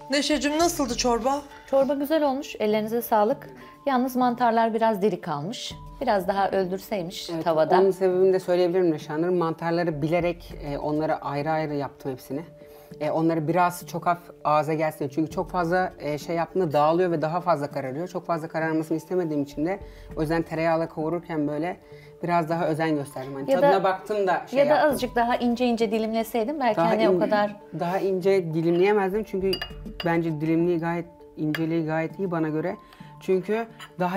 Neşeciğim nasıldı çorba? Çorba güzel olmuş. Ellerinize sağlık. Yalnız mantarlar biraz diri kalmış. Biraz daha öldürseymiş tavada. Onun sebebini de söyleyebilirim Neşe Hanım. Mantarları bilerek onları ayrı ayrı yaptım hepsini. Onları biraz çok hafif ağza gelsin. Çünkü çok fazla şey yaptığında dağılıyor ve daha fazla kararıyor. Çok fazla kararmasını istemediğim için de o yüzden tereyağla kavururken böyle biraz daha özen gösterdim. Hani tadına baktım da şey ya da yaptım. azıcık daha ince ince dilimleseydim belki Daha hani o kadar. Daha ince dilimleyemezdim çünkü bence inceliği gayet iyi bana göre. Çünkü daha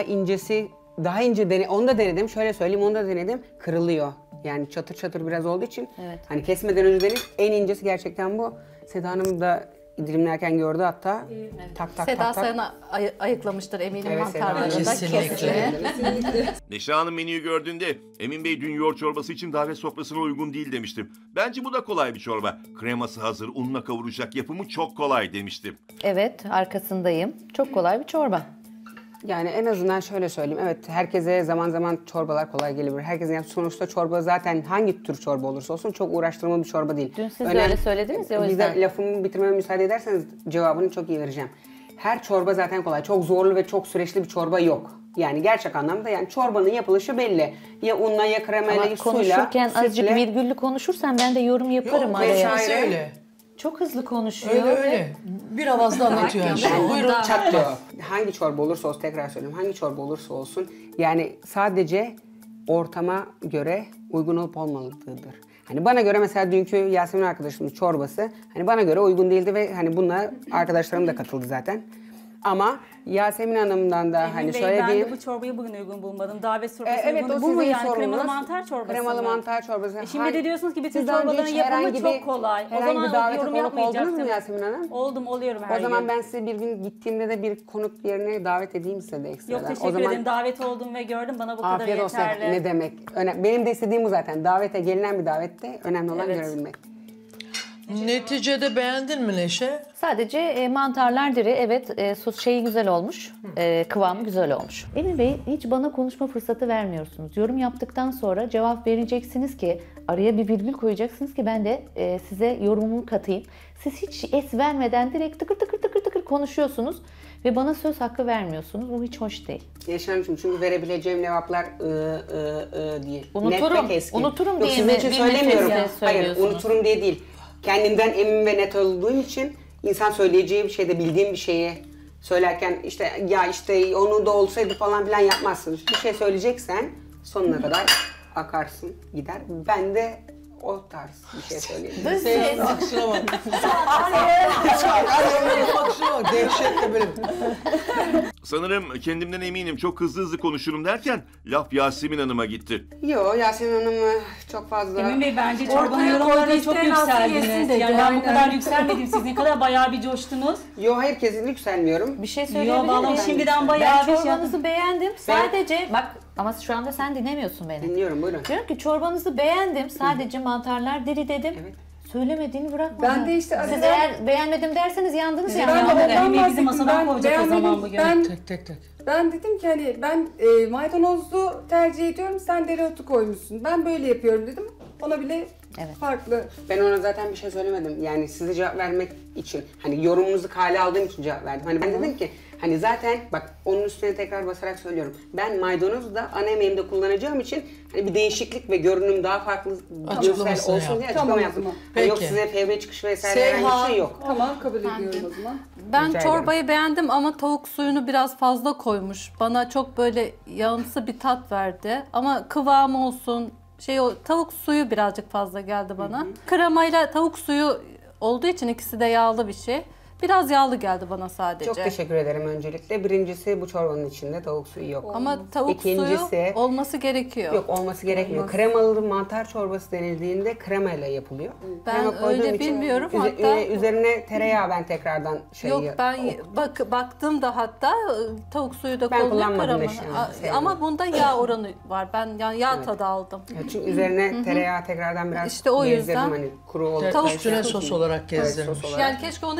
ince onu da denedim. Şöyle söyleyeyim, onu da denedim. Kırılıyor. Yani çatır çatır biraz olduğu için. Evet. Hani kesmeden önce denedim. En incesi gerçekten bu. Seda Hanım da dilimlerken gördü hatta. Tak tak Seda tak tak. Sayan'ı ayıklamıştır eminim Evet, mantarlarını da Kesinlikle. kesti. Neşe Hanım menüyü gördüğünde Emin Bey dün yoğurt çorbası için davet sofrasına uygun değil demiştim. Bence bu da kolay bir çorba. Kreması hazır, unla kavuracak, yapımı çok kolay demiştim. Evet, arkasındayım. Çok kolay bir çorba. Yani en azından şöyle söyleyeyim. Evet, herkese zaman zaman çorbalar kolay gelebilir. Herkesin sonuçta çorba zaten hangi tür çorba olursa olsun çok uğraştırmalı bir çorba değil. Dün siz de öyle söylediniz ya o yüzden. Bize lafımı bitirmeme müsaade ederseniz cevabını çok iyi vereceğim. Her çorba zaten kolay. Çok zorlu ve çok süreçli bir çorba yok. Yani gerçek anlamda yani çorbanın yapılışı belli. Ya unla ya kremayla Ama ya suyla. konuşurken azıcık sütle. virgüllü konuşursan ben de yorum yaparım Yok, araya. Neşe öyle. Çok hızlı konuşuyor. Öyle. Bir avazda anlatıyor her şeyi. Buyurun. Çatlıyor. Hangi çorba olursa olsun, tekrar söyleyeyim. Hangi çorba olursa olsun yani sadece ortama göre uygun olup olmadığıdır. Hani bana göre mesela dünkü Yasemin arkadaşımın çorbası hani bana göre uygun değildi ve hani bununla arkadaşlarım da katıldı zaten. Ama Yasemin Hanım'dan da hani Ben söylediğim... de bu çorbayı bugün uygun bulmadım. Davet sofrasına Evet, uygun. o Bu mu sizin yani sorunuz. kremalı mantar çorbası Kremalı mı? mantar çorbası. Şimdi de diyorsunuz ki bütün Siz daha önce çorbaların hiç yapımı herhangi çok bir- kolay. O herhangi bir zaman davete yorum konuk oldunuz mu yapmayacaktım. Yasemin Hanım? Oluyorum her O zaman gün. ben sizi bir gün gittiğimde de bir konuk yerine davet edeyim size de ekstradan. Yok teşekkür O zaman ederim. Davet oldum ve gördüm. Bana bu kadar afiyet olsun. yeterli. Ne demek? Benim de istediğim bu zaten. Davete gelinen bir davette önemli olan görebilmek. Neticede beğendin mi Neşe? Sadece mantarlar diri, evet, sos şeyi güzel olmuş, kıvamı güzel olmuş. Emin Bey, hiç bana konuşma fırsatı vermiyorsunuz. Yorum yaptıktan sonra cevap vereceksiniz ki, araya bir virgül koyacaksınız ki ben de size yorumumu katayım. Siz hiç es vermeden direkt tıkır tıkır tıkır tıkır konuşuyorsunuz ve bana söz hakkı vermiyorsunuz. Bu hiç hoş değil. Yaşar'cığım çünkü verebileceğim cevaplar diye. Unuturum, Net ve keskin. unuturum Yok, diye sizin mi? için Bir söylemiyorum. nefesle Hayır, söylüyorsunuz. unuturum diye değil. Kendimden emin ve net olduğum için insan söyleyeceği bir şeyde bildiğim bir şeyi söylerken işte ya işte onu da olsaydı falan filan yapmazsın. Bir şey söyleyeceksen sonuna kadar akarsın gider. Ben de o tarz bir şey söyleyeyim. Senin aksine bak. Aksine bak. Dehşetle böyle. Sanırım kendimden eminim çok hızlı konuşurum derken laf Yasemin Hanım'a gitti. Yo Yasemin Hanım'ı çok fazla... Emin Bey bence çorbanın Ortaya yorumlarına koydu, çok isteyen alsın yesin yükseldiniz. dedi, Yani ben bu aynen. kadar yükselmedim. Siz ne kadar bayağı bir coştunuz. Yo hayır kesinlikle yükselmiyorum. Bir şey söyleyebilir Yo vallahi miyim? şimdiden bayağı Ben bir şey çorbanızı beğendim. Sadece bak ama şu anda sen dinlemiyorsun beni. Dinliyorum buyurun. Diyorum ki çorbanızı beğendim. Sadece mantarlar diri dedim. Evet. Söylemediğini bırakma. Ben de işte Siz arada- eğer beğenmedim derseniz yandınız yani. Ben de Emin Bey ondan bizi bahsettim. masadan kovacak o zaman bugün. Tek. Ben dedim ki hani ben maydanozlu tercih ediyorum, sen dereotu koymuşsun. Ben böyle yapıyorum dedim. Ona bile Evet. farklı. Ben ona zaten bir şey söylemedim. Yani size cevap vermek için, hani yorumunuzu kale aldığım için cevap verdim. Hani ben dedim ki, hani zaten bak onun üstüne tekrar basarak söylüyorum. Ben maydanozu da ana yemeğimde kullanacağım için hani bir değişiklik ve görünüm daha farklı görsel Açıklamasını olsun yap. diye Tamam, açıklama o yaptım. zaman. Hani yok Peki. size PB çıkış vesaire herhangi bir Seyhan. şey yok. Tamam, kabul ediyorum o zaman. Ben Rica çorbayı beğendim ama tavuk suyunu biraz fazla koymuş. Bana çok böyle yağımsı bir tat verdi. Ama kıvamı olsun, o tavuk suyu birazcık fazla geldi bana. Kremayla tavuk suyu olduğu için ikisi de yağlı bir şey. Biraz yağlı geldi bana sadece. Çok teşekkür ederim öncelikle. Birincisi bu çorbanın içinde tavuk suyu yok. Ama tavuk İkincisi- suyu olması gerekiyor. Yok olması gerekmiyor. Kremalı mantar çorbası denildiğinde kremayla yapılıyor. Ben Krema koyduğum öyle için bilmiyorum. Hatta üzerine tereyağı ben tekrardan yok ben baktım da hatta tavuk suyu da Ben konuluyor kullanmadım krema. eşyanı, sevmiyorum. Ama bunda yağ oranı var. Ben yani yağ tadı aldım. Çünkü üzerine tereyağı tekrardan biraz İşte o gezdirdim yüzden. hani kuru olup Tavuk Üstüne sos olarak gezdirmiş. sos olarak. Yani keşke onu gezdirmeseydim.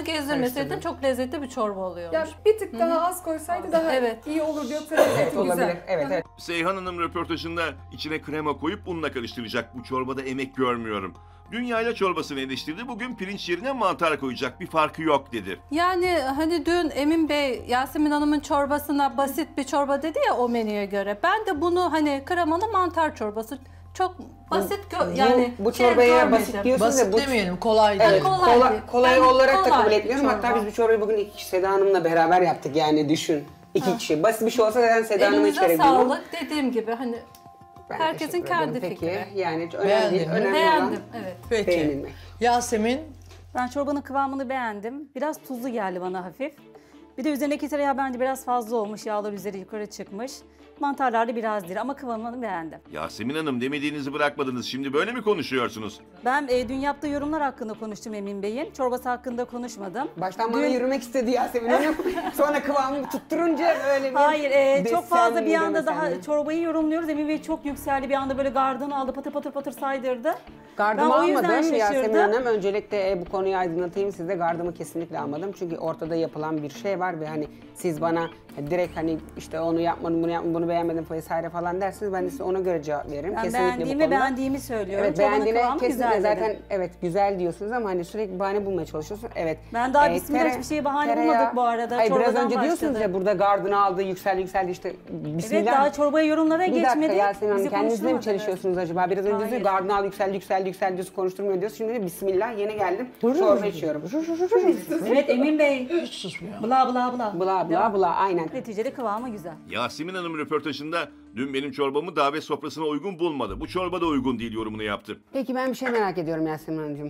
koymasaydın çok lezzetli bir çorba oluyormuş. Ya bir tık daha az koysaydı daha Evet. iyi olurdu. Yoksa lezzeti Olabilir. güzel. Evet, evet. Seyhan Hanım röportajında içine krema koyup unla karıştıracak bu çorbada emek görmüyorum. Dün yayla çorbasını eleştirdi, bugün pirinç yerine mantar koyacak, bir farkı yok dedi. Yani hani dün Emin Bey Yasemin Hanım'ın çorbasına basit bir çorba dedi ya o menüye göre. Ben de bunu hani kremalı mantar çorbası çok basit yani bu şey çorbaya görmedim. basit diyorsunuz Basit ya. Bu demeyelim, kolay Evet, değil. kolay Ben olarak da kolay kabul etmiyorum. çorba. Hatta biz bu çorbayı bugün iki kişi Seda Hanım'la beraber yaptık yani düşün. İki kişi. Basit bir şey olsa zaten Seda Hanım'a hiç Elinize gerek yok. sağlık dediğim gibi hani Ben herkesin teşekkür kendi ederim. fikri. Peki yani önemli Beğendin değil. mi? Önemli Beğendim olan evet. Peki. beğenilmek. Yasemin, Ben çorbanın kıvamını beğendim. Biraz tuzlu geldi bana hafif. Bir de üzerindeki tereyağı bence biraz fazla olmuş. Yağlar üzeri yukarı çıkmış. Mantarlar da biraz diri ama kıvamını beğendim. Yasemin Hanım demediğinizi bırakmadınız, şimdi böyle mi konuşuyorsunuz? Ben dün yaptığı yorumlar hakkında konuştum Emin Bey'in. Çorbası hakkında konuşmadım. Baştan bana Dün- yürümek istedi Yasemin Hanım. Sonra kıvamını tutturunca öyle bir Hayır, çok desen fazla mi bir anda demesen daha mi? çorbayı yorumluyoruz. Emin Bey çok yükseldi. Bir anda böyle gardını aldı, patır patır patır saydırdı. Gardımı Ben o yüzden almadım Yasemin şaşırdım. Hanım. Öncelikle bu konuyu aydınlatayım size. Gardımı kesinlikle almadım. Çünkü ortada yapılan bir şey var ve hani siz bana direkt hani işte onu yapmadım, bunu yapmadım, bunu beğenmedim vesaire falan dersiniz. Ben de size ona göre cevap veririm. Ben Kesinlikle bu beğendiğimi konuda. beğendiğimi söylüyorum. Evet Çorbanın beğendiğine kıvamı kesinlikle güzel zaten dedim. evet güzel diyorsunuz ama hani sürekli bahane bulmaya çalışıyorsun. Evet. Ben daha bismillah hiçbir şeye bahane bulmadık bu arada. Hayır biraz Çorbadan önce diyorsunuz başladı. ya burada gardını aldı, yükseldi işte bismillah. Evet daha çorbaya yorumlara Bir dakika geçmedi. Yasemin Hanım Bizi kendinizle mi konuşturmadı. çalışıyorsunuz acaba? Biraz önce diyorsunuz gardını al yükseldi diyorsun konuşturmuyor diyorsun. Şimdi de bismillah yeni geldim çorba içiyorum. Evet Emin Bey. hiç susmuyor. Bla bla bla. Bla bla bla aynen. Neticede kıvamı güzel. Yasemin Hanım röportajında dün benim çorbamı davet sofrasına uygun bulmadı. Bu çorba da uygun değil yorumunu yaptı. Peki ben bir şey merak ediyorum Yasemin Hanımcığım.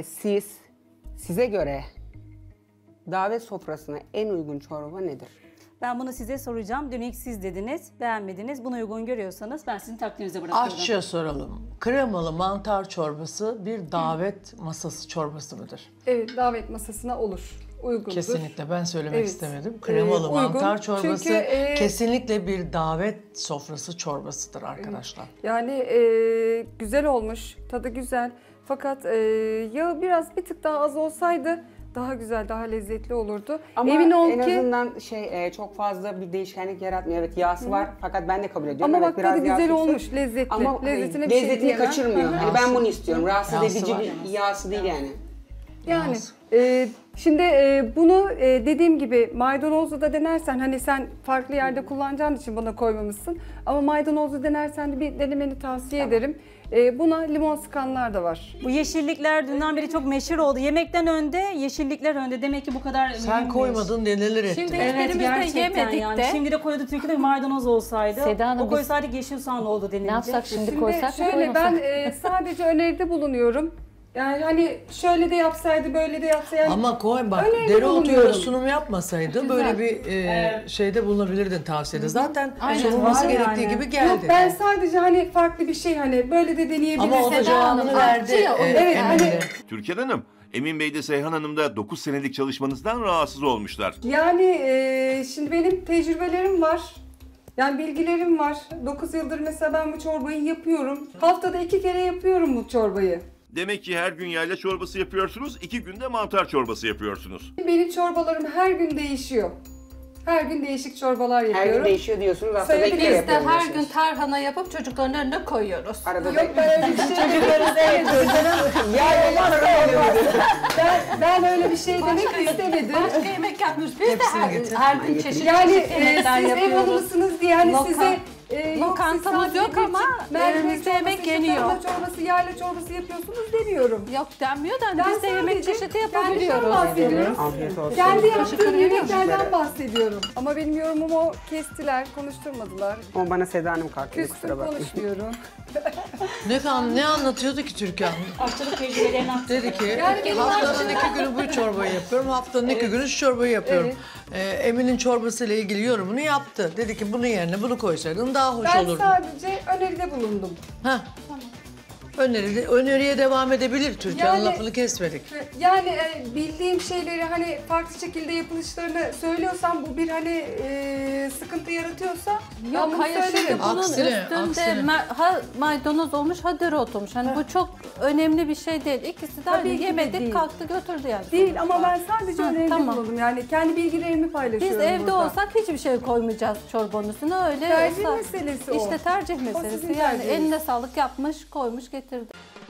Size göre davet sofrasına en uygun çorba nedir? Ben bunu size soracağım. Dün ilk siz dediniz, beğenmediniz. Bunu uygun görüyorsanız ben sizin takdirinize bırakıyorum. Aşçıya soralım. Kremalı mantar çorbası bir davet masası çorbası mıdır? Evet, davet masasına olur. Uygundur. Kesinlikle ben söylemek Evet. istemedim. Kremalı Uygun. mantar çorbası Çünkü, kesinlikle bir davet sofrası çorbasıdır arkadaşlar. Yani güzel olmuş, tadı güzel. Fakat yağı biraz bir tık daha az olsaydı daha güzel, daha lezzetli olurdu. Ama Emin ol en ki azından çok fazla bir değişkenlik yaratmıyor. Evet yağsı var fakat ben de kabul ediyorum. ama Evet, bak biraz tadı yağ güzel tutsun. olmuş, lezzetli. Ama Lezzetine bir şey lezzetini diyemem. kaçırmıyor. Hı hı. Hani ben bunu istiyorum. Rahatsız Yağsı edici var. bir yağsı değil yani. Yani şimdi bunu dediğim gibi maydanozlu da denersen hani sen farklı yerde kullanacağın için bana koymamışsın. Ama maydanozlu denersen de bir denemeni tavsiye ederim. Buna limon sıkanlar da var. Bu yeşillikler dünden beri çok meşhur oldu. Yemekten önde, yeşillikler önde. Demek ki bu kadar Sen mühimmiş. koymadın neler ettin. Şimdi Evet hiçbirimiz de gerçekten yemedik yani. de. Şimdi de koydu Türkiye'de maydanoz olsaydı. Seda Hanım, o biz- koysaydık yeşil soğan oldu denilecek. Ne yapsak şimdi Şimdi koysak mı şöyle koymasak? ben sadece öneride bulunuyorum. Yani hani şöyle de yapsaydı, böyle de yapsaydı. Yani Ama koy bak Öneride dereotuyla bulunuyorum. sunum yapmasaydı böyle bir şeyde bulunabilirdin tavsiyede. Zaten Aynen, sunulması var gerektiği yani. gibi Yok, geldi. ben sadece hani farklı bir şey hani böyle de deneyebilirsin. Ama o da cevabını verdi. Evet, hani Emine. Türkan Hanım, Emin Bey de Seyhan Hanım da 9 senelik çalışmanızdan rahatsız olmuşlar. Yani şimdi benim tecrübelerim var. Yani bilgilerim var. 9 yıldır mesela ben bu çorbayı yapıyorum. Haftada 2 kere yapıyorum bu çorbayı. Demek ki her gün yayla çorbası yapıyorsunuz, 2 günde mantar çorbası yapıyorsunuz. Benim çorbalarım her gün değişiyor. Her gün değişik çorbalar Her yapıyorum. gün değişiyor diyorsunuz. Aslında Sayabiliriz bekle de Biz de yapıyorum her gün diyorsunuz. tarhana yapıp çocukların önüne koyuyoruz. Arada Yok ben öyle bir şey ben öyle bir şey demek istemedim. Başka yemek yapmıyoruz. Biz de Hepsini getir. her gün çeşitli Yani çeşitli yemekler siz ev yapıyoruz. hanımısınız diye hani Lokan- size Lokantamız siz yok sadece ama mercimek evimizde yemek çorbası, yeniyor. tarhana çorbası, yayla çorbası yapıyorsunuz demiyorum. Yok denmiyor da Ben biz de yemek sadece çeşidi kendimden yapabiliyoruz. bahsediyorum. Afiyet olsun. Kendi yaptığım yemeklerden bahsediyorum. Ama benim yorumumu kestiler, konuşturmadılar. Ama bana Seda Hanım kalktı kusura Küstüm bakmayın. konuşmuyorum. Ne anlatıyordu ki Türkan? Aşçılık tecrübelerini aktarıyor. Dedi ki Yani benim haftanın 2 günü bu çorbayı yapıyorum, haftanın 2 günü şu çorbayı yapıyorum. Emin'in çorbasıyla ilgili yorumunu yaptı. Dedi ki bunun yerine bunu koysaydın daha hoş Ben olurdu. sadece öneride bulundum. Heh, Öneriye devam edebilir. Türkan'ın Yani- lafını kesmedik. Yani bildiğim şeyleri hani farklı şekilde yapılışlarını söylüyorsam bu bir hani sıkıntı yaratıyorsa ben Yok bunu hayır şimdi söylerim. bunun Aksine, üstünde aksine. ha maydanoz olmuş ha dereotu olmuş. Hani bu çok önemli bir şey değil. İkisi de Tabii ki de yemedik değil. kalktı götürdü yani. Değil ama ben sadece Ha, öneride tamam. bulundum. Yani kendi bilgilerimi Biz paylaşıyorum evde burada. olsak hiçbir şey koymayacağız çorbanın üstüne öyle. Tercih meselesi o. İşte tercih O sizin meselesi. Yani tercihiniz. eline sağlık yapmış, koymuş, getirdi.